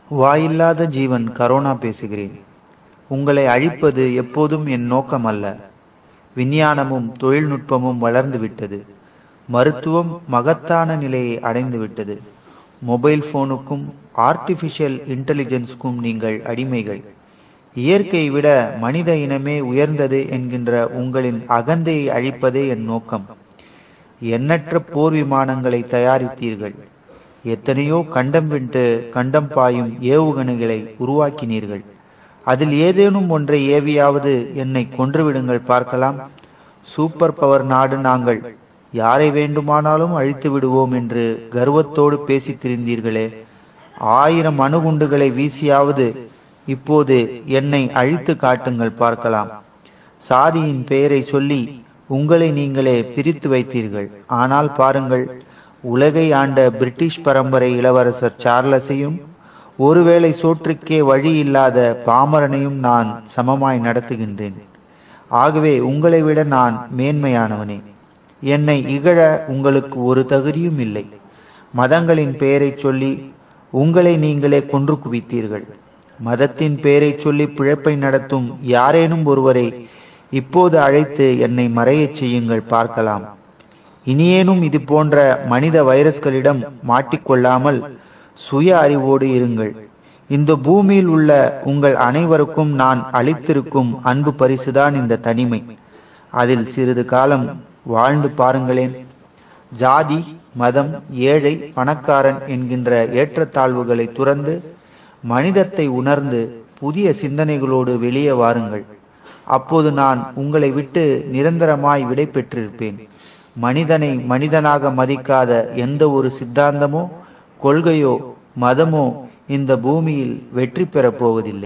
வாயில்லாத ஜீவன் corona பேசுகிறேன். உங்களை அழிப்பது எப்போதும் என் நோக்கம் அல்ல. விஞ்ஞானமும் தொழில்நுட்பமும் வளர்ந்து விட்டது. மருத்துவம் மகத்தான நிலையை அடைந்து விட்டது. மொபைல் போனுக்கும் ஆர்டிபிஷியல் இன்டெலிஜென்ஸ்க்கும் நீங்கள் அடிமைகள். இயற்கையை விட மனித இனமே உயர்ந்தது என்கின்ற உங்களின் அகந்தையை அழிப்பதே என் நோக்கம். எண்ணற்ற போர் விமானங்களை தயாரித்தீர்கள். எத்தனையோ கண்டம் விட்டு கண்டம் பாயும் ஏவுகணைகளை உருவாக்கினீர்கள். அதில் ஏதேனும் ஒன்றை ஏவியாவது என்னை கொன்றுவிடுங்கள் பார்க்கலாம். சூப்பர் பவர் நாடு நாங்கள், யாரை வேண்டுமானாலும் அழித்து விடுவோம் என்று கர்வத்தோடு பேசி திரிந்தீர்களே. 1000 அணுகுண்டுகளை வீசியாவது இப்போது என்னை அழித்து காட்டுங்கள் பார்க்கலாம். சாதியின் பெயரை சொல்லி உங்களை நீங்களே பிரித்து வைத்தீர்கள். ஆனால் பாருங்கள், உலகை ஆண்ட பிரிட்டிஷ் பரம்பரை இளவரசர் சார்லஸையும் ஒருவேளை சோற்றுக்கே வழி இல்லாத பாமரனையும் நான் சமமாய் நடத்துகின்றேன். ஆகவே உங்களை விட நான் மேன்மையானவனே. என்னை இகழ உங்களுக்கு ஒரு தகுதியும் இல்லை. மதங்களின் பெயரை சொல்லி உங்களை நீங்களே கொன்று குவித்தீர்கள். மதத்தின் பெயரை சொல்லி பிழைப்பை நடத்தும் யாரேனும் ஒருவரை இப்போது அழைத்து என்னை மறையச் செய்யுங்கள் பார்க்கலாம். இனியேனும் இது போன்ற மனித வைரஸ்களிடம் மாட்டிக்கொள்ளாமல் சுய அறிவோடு இருங்கள். இந்த பூமியில் உள்ள உங்கள் அனைவருக்கும் நான் அளித்திருக்கும் அன்பு பரிசுதான் இந்த தனிமை. அதில் சிறிது காலம் வாழ்ந்து பாருங்களேன். ஜாதி, மதம், ஏழை, பணக்காரன் என்கின்ற ஏற்றத்தாழ்வுகளை துறந்து மனிதத்தை உணர்ந்து புதிய சிந்தனைகளோடு வெளியே வாருங்கள். அப்போது நான் உங்களை விட்டு நிரந்தரமாய் விடை பெற்றிருப்பேன். மனிதனை மனிதனாக மதிக்காத எந்த ஒரு சித்தாந்தமோ கொள்கையோ மதமோ இந்த பூமியில் வெற்றி பெறப் போவதில்லை.